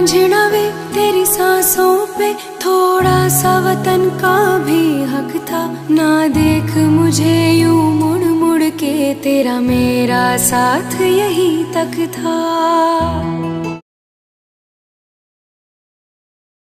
रांझना वे तेरी सांसों पे थोड़ा सा वतन का भी हक था। ना देख मुझे यूं मुड़ मुड़ के, तेरा मेरा साथ यही तक था।